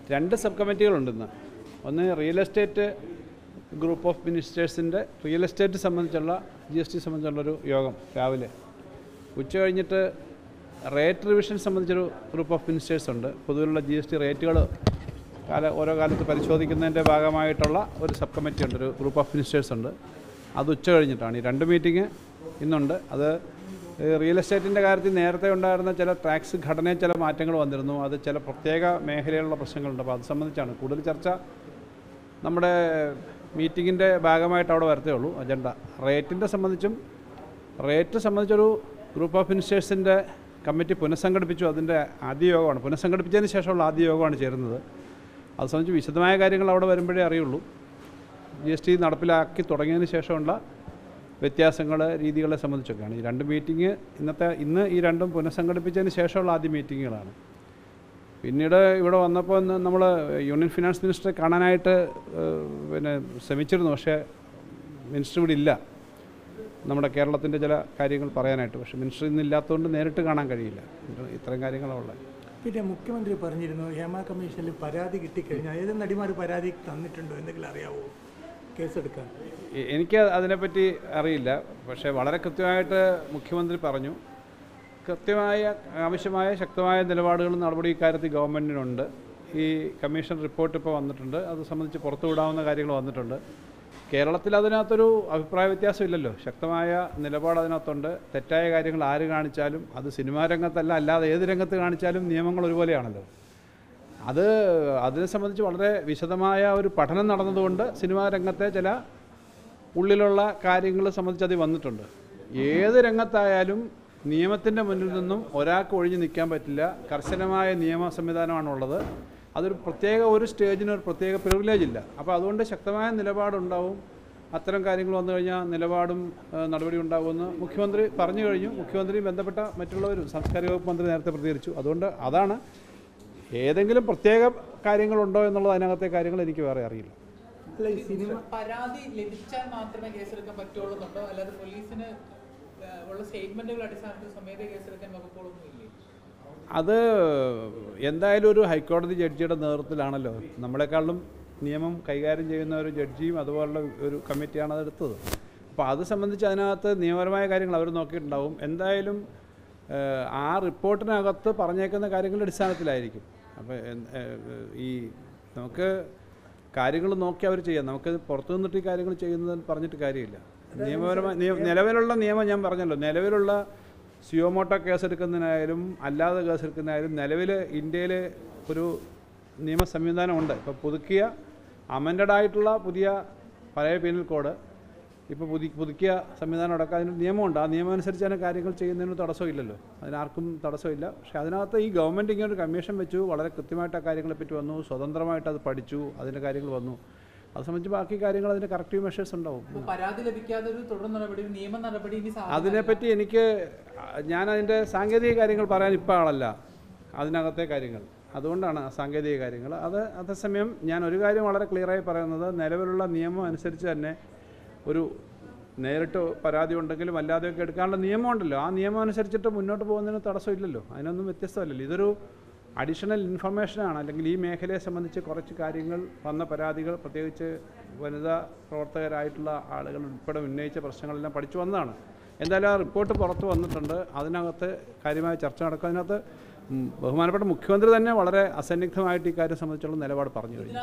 രണ്ട് സബ് കമ്മിറ്റികളുണ്ടെന്ന്. ഒന്ന് റിയൽ എസ്റ്റേറ്റ് ഗ്രൂപ്പ് ഓഫ് മിനിസ്റ്റേഴ്സിൻ്റെ റിയൽ എസ്റ്റേറ്റ് സംബന്ധിച്ചുള്ള GST സംബന്ധിച്ചുള്ളൊരു യോഗം രാവിലെ. ഉച്ച കഴിഞ്ഞിട്ട് റേറ്റ് റിവിഷൻ സംബന്ധിച്ചൊരു ഗ്രൂപ്പ് ഓഫ് മിനിസ്റ്റേഴ്സ് ഉണ്ട്. പൊതുവിലുള്ള GST റേറ്റുകൾ ഓരോ കാലത്ത് പരിശോധിക്കുന്നതിൻ്റെ ഭാഗമായിട്ടുള്ള ഒരു സബ് കമ്മിറ്റി ഉണ്ട്, ഒരു ഗ്രൂപ്പ് ഓഫ് മിനിസ്റ്റേഴ്സ് ഉണ്ട്. അത് ഉച്ച കഴിഞ്ഞിട്ടാണ്. ഈ രണ്ട് മീറ്റിംഗ് ഇന്നുണ്ട്. അത് റിയൽ എസ്റ്റേറ്റിൻ്റെ കാര്യത്തിൽ നേരത്തെ ഉണ്ടായിരുന്ന ചില ടാക്സ് ഘടനയിൽ ചില മാറ്റങ്ങൾ വന്നിരുന്നു. അത് ചില പ്രത്യേക മേഖലയിലുള്ള പ്രശ്നങ്ങളുണ്ട്. അപ്പോൾ അത് സംബന്ധിച്ചാണ് കൂടുതൽ ചർച്ച. നമ്മുടെ മീറ്റിങ്ങിൻ്റെ ഭാഗമായിട്ട് അവിടെ വരത്തേ ഉള്ളൂ അജണ്ട. റേറ്റ് സംബന്ധിച്ചൊരു ഗ്രൂപ്പ് ഓഫ് മിനിസ്റ്റേഴ്സിൻ്റെ കമ്മിറ്റി പുനഃസംഘടിപ്പിച്ചു. അതിൻ്റെ ആദ്യ യോഗമാണ്, പുനഃസംഘടിപ്പിച്ചതിന് ശേഷമുള്ള ആദ്യ യോഗമാണ് ചേരുന്നത്. അത് സംബന്ധിച്ച് വിശദമായ കാര്യങ്ങൾ അവിടെ വരുമ്പോഴേ അറിയുള്ളൂ. GST നടപ്പിലാക്കി തുടങ്ങിയതിന് ശേഷമുള്ള വ്യത്യാസങ്ങൾ, രീതികളെ സംബന്ധിച്ചൊക്കെയാണ്. ഈ രണ്ട് മീറ്റിംഗ് ഇന്ന് ഈ രണ്ടും പുനഃസംഘടിപ്പിച്ചതിന് ശേഷമുള്ള ആദ്യ മീറ്റിങ്ങുകളാണ്. പിന്നീട് ഇവിടെ വന്നപ്പോൾ നമ്മൾ യൂണിയൻ ഫിനാൻസ് മിനിസ്റ്ററെ കാണാനായിട്ട് ശ്രമിച്ചിരുന്നു. പക്ഷേ മിനിസ്റ്റർ ഇവിടെ ഇല്ല, നമ്മുടെ കേരളത്തിൻ്റെ ചില കാര്യങ്ങൾ പറയാനായിട്ട്. പക്ഷേ മിനിസ്റ്റർ ഇന്നില്ലാത്തതുകൊണ്ട് നേരിട്ട് കാണാൻ കഴിയില്ല. ഇത്തരം കാര്യങ്ങളുള്ളത്. പിന്നെ മുഖ്യമന്ത്രി പറഞ്ഞിരുന്നു ഹേമ കമ്മീഷനിൽ പരാതി കിട്ടിക്കഴിഞ്ഞാൽ ഏത് നടിമാർ പരാതി തന്നിട്ടുണ്ടോ എന്തെങ്കിലും അറിയാവോ കേസെടുക്കാൻ? എനിക്ക് അതിനെപ്പറ്റി അറിയില്ല. പക്ഷേ വളരെ കൃത്യമായിട്ട് മുഖ്യമന്ത്രി പറഞ്ഞു, ആവശ്യമായ ശക്തമായ നിലപാടുകളും നടപടി ഇക്കാര്യത്തിൽ ഗവൺമെൻറ്റിനുണ്ട്. ഈ കമ്മീഷൻ റിപ്പോർട്ട് ഇപ്പോൾ വന്നിട്ടുണ്ട്. അത് സംബന്ധിച്ച് പുറത്തുവിടാവുന്ന കാര്യങ്ങൾ വന്നിട്ടുണ്ട്. കേരളത്തിൽ അതിനകത്തൊരു അഭിപ്രായ വ്യത്യാസം ഇല്ലല്ലോ. ശക്തമായ നിലപാട് അതിനകത്തുണ്ട്. തെറ്റായ കാര്യങ്ങൾ ആര് കാണിച്ചാലും, അത് സിനിമാ രംഗത്തല്ല, അല്ലാതെ ഏത് രംഗത്ത് കാണിച്ചാലും നിയമങ്ങൾ ഒരുപോലെയാണല്ലോ. അതിനെ സംബന്ധിച്ച് വളരെ വിശദമായ ഒരു പഠനം നടന്നതുകൊണ്ട് സിനിമാ രംഗത്തെ ചില ഉള്ളിലുള്ള കാര്യങ്ങളെ സംബന്ധിച്ച് അത് വന്നിട്ടുണ്ട്. ഏത് രംഗത്തായാലും നിയമത്തിൻ്റെ മുന്നിൽ നിന്നും ഒരാൾക്ക് ഒഴിഞ്ഞു നിൽക്കാൻ പറ്റില്ല. കർശനമായ നിയമ സംവിധാനമാണുള്ളത്. അതൊരു ഒരു സ്റ്റേജിന് ഒരു പ്രത്യേക പ്രിവിലേജ് ഇല്ല. അപ്പോൾ അതുകൊണ്ട് ശക്തമായ നിലപാടുണ്ടാവും. അത്തരം കാര്യങ്ങൾ വന്നു കഴിഞ്ഞാൽ നിലപാടും നടപടി ഉണ്ടാകുമെന്ന് മുഖ്യമന്ത്രി പറഞ്ഞു കഴിഞ്ഞു. മുഖ്യമന്ത്രിയും ബന്ധപ്പെട്ട മറ്റുള്ളവരും, സാംസ്കാരിക വകുപ്പ് മന്ത്രി നേരത്തെ പ്രതികരിച്ചു. അതുകൊണ്ട് അതാണ്. ഏതെങ്കിലും പ്രത്യേക കാര്യങ്ങളുണ്ടോ എന്നുള്ളത് അതിനകത്തെ കാര്യങ്ങൾ എനിക്ക് വേറെ അറിയില്ല. പരാതി ലഭിച്ചാൽ മാത്രമേ കേസെടുക്കാൻ പറ്റുള്ളൂന്നുണ്ടോ, അല്ലാതെ പോലീസിന് ഉള്ള സ്റ്റേറ്റ്മെന്റുകൾ അടിസ്ഥാനത്തിൽ സ്വമേധയാ കേസെടുക്കാൻ വകുപ്പുകളൊന്നും ഇല്ലേ? അത് എന്തായാലും ഒരു ഹൈക്കോടതി ജഡ്ജിയുടെ നേതൃത്വത്തിലാണല്ലോ. നമ്മളെക്കാളും നിയമം കൈകാര്യം ചെയ്യുന്ന ഒരു ജഡ്ജിയും അതുപോലുള്ള ഒരു കമ്മിറ്റിയാണ് അതെടുത്തത്. അപ്പോൾ അത് സംബന്ധിച്ച് അതിനകത്ത് നിയമപരമായ കാര്യങ്ങൾ അവർ നോക്കിയിട്ടുണ്ടാവും. എന്തായാലും ആ റിപ്പോർട്ടിനകത്ത് പറഞ്ഞേക്കുന്ന കാര്യങ്ങളുടെ അടിസ്ഥാനത്തിലായിരിക്കും. അപ്പോൾ നമുക്ക് കാര്യങ്ങൾ നോക്കി അവർ ചെയ്യാം. നമുക്ക് പുറത്തു നിന്നിട്ട് ഈ കാര്യങ്ങൾ ചെയ്യുന്നതെന്ന് പറഞ്ഞിട്ട് കാര്യമില്ല. നിയമപരമായ നിലവിലുള്ള നിയമം ഞാൻ പറഞ്ഞല്ലോ, നിലവിലുള്ള സിയോമോട്ടോ കേസെടുക്കുന്നതിനായാലും അല്ലാതെ കേസെടുക്കുന്നതിനായാലും നിലവിൽ ഇന്ത്യയിൽ ഒരു നിയമ സംവിധാനമുണ്ട്. ഇപ്പോൾ പുതുക്കിയ അമെൻഡായിട്ടുള്ള പുതിയ പഴയ പീനൽ കോഡ്, ഇപ്പോൾ പുതുക്കിയ സംവിധാനം അടക്കം അതിന് നിയമമുണ്ട്. ആ നിയമം അനുസരിച്ചാണ് കാര്യങ്ങൾ ചെയ്യുന്നതിന് തടസ്സമില്ലല്ലോ, അതിനാർക്കും തടസ്സമില്ല. പക്ഷേ അതിനകത്ത് ഈ ഗവൺമെൻറ് ഇങ്ങനെ ഒരു കമ്മീഷൻ വെച്ചു, വളരെ കൃത്യമായിട്ട് ആ കാര്യങ്ങളെപ്പറ്റി വന്നു, സ്വതന്ത്രമായിട്ട് അത് പഠിച്ചു, അതിൻ്റെ കാര്യങ്ങൾ വന്നു. അത് സംബന്ധിച്ച് ബാക്കി കാര്യങ്ങൾ അതിൻ്റെ കറക്റ്റീവ് മെഷേഴ്സ് ഉണ്ടാവും. പരാതി ലഭിക്കാതെ ഒരു തുടർ നടപടി, നിയമ നടപടി അതിനെപ്പറ്റി ഞാൻ അതിൻ്റെ സാങ്കേതിക കാര്യങ്ങൾ പറയാൻ ഇപ്പോൾ ആളല്ല, അതിനകത്തെ കാര്യങ്ങൾ. അതുകൊണ്ടാണ് സാങ്കേതിക കാര്യങ്ങൾ. അതേസമയം ഞാൻ ഒരു കാര്യം വളരെ ക്ലിയറായി പറയുന്നത്, നിലവിലുള്ള നിയമം അനുസരിച്ച് തന്നെ ഒരു നേരിട്ട് പരാതി ഉണ്ടെങ്കിലും അല്ലാതെയൊക്കെ എടുക്കാനുള്ള നിയമമുണ്ടല്ലോ. ആ നിയമം അനുസരിച്ചിട്ട് മുന്നോട്ട് പോകുന്നതിന് തടസ്സമില്ലല്ലോ, അതിനൊന്നും വ്യത്യസ്തമല്ലല്ലോ. ഇതൊരു അഡീഷണൽ ഇൻഫർമേഷനാണ്. അല്ലെങ്കിൽ ഈ മേഖലയെ സംബന്ധിച്ച് കുറച്ച് കാര്യങ്ങൾ വന്ന പരാതികൾ, പ്രത്യേകിച്ച് വനിതാ പ്രവർത്തകരായിട്ടുള്ള ആളുകൾ ഉൾപ്പെടെ ഉന്നയിച്ച പ്രശ്നങ്ങളെല്ലാം പഠിച്ചു വന്നതാണ്. എന്തായാലും ആ റിപ്പോർട്ട് പുറത്ത് വന്നിട്ടുണ്ട്. അതിനകത്ത് കാര്യമായ ചർച്ച നടക്കും. അതിനകത്ത് ബഹുമാനപ്പെട്ട മുഖ്യമന്ത്രി തന്നെ വളരെ അസന്നിഗ്ധമായിട്ട് ഈ കാര്യം സംബന്ധിച്ചുള്ള നിലപാട് പറഞ്ഞു കഴിഞ്ഞു.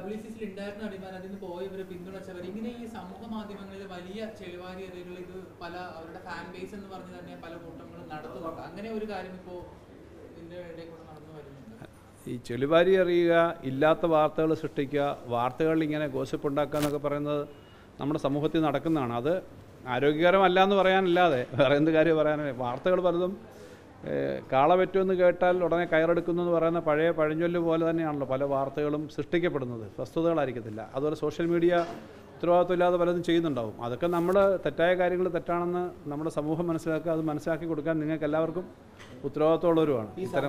ഈ ചെളിവാരി അറിയുക, ഇല്ലാത്ത വാർത്തകൾ സൃഷ്ടിക്കുക, വാർത്തകളിൽ ഇങ്ങനെ ഗോസിപ്പ് ഉണ്ടാക്കുക എന്നൊക്കെ പറയുന്നത് നമ്മുടെ സമൂഹത്തിൽ നടക്കുന്നതാണ്. അത് ആരോഗ്യകരമല്ല എന്ന് പറയാനല്ലാതെ വേറെ എന്ത് കാര്യം പറയാനല്ലേ. വാർത്തകൾ പലതും കാള പറ്റുമെന്ന് കേട്ടാൽ ഉടനെ കയറെടുക്കുന്നു എന്ന് പറയുന്ന പഴയ പഴഞ്ചൊല്ല് പോലെ തന്നെയാണല്ലോ പല വാർത്തകളും സൃഷ്ടിക്കപ്പെടുന്നത്. വസ്തുതകളായിരിക്കത്തില്ല. അതുപോലെ സോഷ്യൽ മീഡിയ ഉത്തരവാദിത്വമില്ലാതെ പലതും ചെയ്യുന്നുണ്ടാവും. അതൊക്കെ നമ്മൾ തെറ്റായ കാര്യങ്ങൾ തെറ്റാണെന്ന് നമ്മുടെ സമൂഹം മനസ്സിലാക്കുക, അത് മനസ്സിലാക്കി കൊടുക്കാൻ നിങ്ങൾക്ക് എല്ലാവർക്കും ഉത്തരവാദിത്തമുള്ളവരുമാണ്.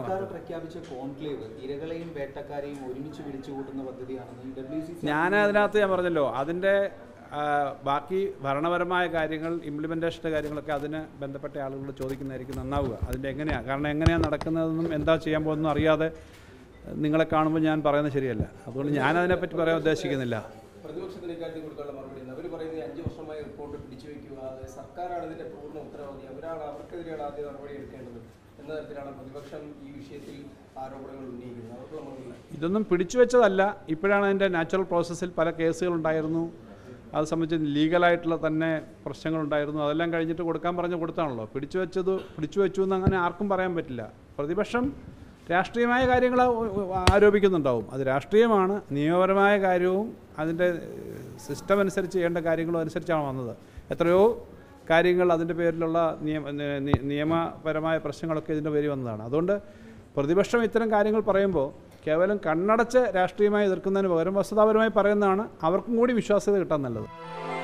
ഞാൻ അതിനകത്ത് ഞാൻ പറഞ്ഞല്ലോ, അതിൻ്റെ ബാക്കി ഭരണപരമായ കാര്യങ്ങൾ, ഇംപ്ലിമെൻറ്റേഷൻ്റെ കാര്യങ്ങളൊക്കെ അതിന് ബന്ധപ്പെട്ട ആളുകളോട് ചോദിക്കുന്നതായിരിക്കും നന്നാവുക. അതിൻ്റെ എങ്ങനെയാണ്, കാരണം എങ്ങനെയാണ് നടക്കുന്നതെന്നും എന്താ ചെയ്യാൻ പോകുന്നതെന്നും അറിയാതെ നിങ്ങളെ കാണുമ്പോൾ ഞാൻ പറയുന്നത് ശരിയല്ല. അതുകൊണ്ട് ഞാൻ അതിനെപ്പറ്റി പറയാൻ ഉദ്ദേശിക്കുന്നില്ല. പ്രതിപക്ഷത്തിന് ഇക്കാര്യത്തിൽ കൊടുക്കാനുള്ള മറുപടി അവർ പറയുന്നത് 5 വർഷമായി റിപ്പോർട്ട് പിടിച്ചു വയ്ക്കുക, സർക്കാരാണ് ഇതിന്റെ പൂർണ്ണ ഉത്തരവാദി, അവർക്കെതിരെയാണ് ആദ്യ നടപടി എടുക്കേണ്ടത് എന്ന തരത്തിലാണ് പ്രതിപക്ഷം ഈ വിഷയത്തിൽ ആരോപണങ്ങൾ ഉന്നയിക്കുന്നത്. അവർക്കുള്ള മറുപടി ഇതൊന്നും പിടിച്ചു വെച്ചതല്ല. ഇപ്പോഴാണ് അതിൻ്റെ നാച്ചുറൽ പ്രോസസ്സിൽ പല കേസുകളുണ്ടായിരുന്നു. അത് സംബന്ധിച്ച് ലീഗലായിട്ടുള്ള തന്നെ പ്രശ്നങ്ങളുണ്ടായിരുന്നു. അതെല്ലാം കഴിഞ്ഞിട്ട് കൊടുക്കാൻ പറഞ്ഞ് കൊടുത്താണല്ലോ. പിടിച്ചു വെച്ചു എന്ന് അങ്ങനെ ആർക്കും പറയാൻ പറ്റില്ല. പ്രതിപക്ഷം രാഷ്ട്രീയമായ കാര്യങ്ങൾ ആരോപിക്കുന്നുണ്ടാവും. അത് രാഷ്ട്രീയമാണ്. നിയമപരമായ കാര്യവും അതിൻ്റെ സിസ്റ്റം അനുസരിച്ച് ചെയ്യേണ്ട കാര്യങ്ങളും അനുസരിച്ചാണ് വന്നത്. എത്രയോ കാര്യങ്ങൾ അതിൻ്റെ പേരിലുള്ള നിയമപരമായ പ്രശ്നങ്ങളൊക്കെ ഇതിൻ്റെ പേരിൽ വന്നതാണ്. അതുകൊണ്ട് പ്രതിപക്ഷം ഇത്തരം കാര്യങ്ങൾ പറയുമ്പോൾ കേവലം കണ്ണടച്ച് രാഷ്ട്രീയമായി എതിർക്കുന്നതിന് പകരം വസ്തുതാപരമായി പറയുന്നതാണ് അവർക്കും കൂടി വിശ്വാസ്യത കിട്ടാൻ നല്ലത്.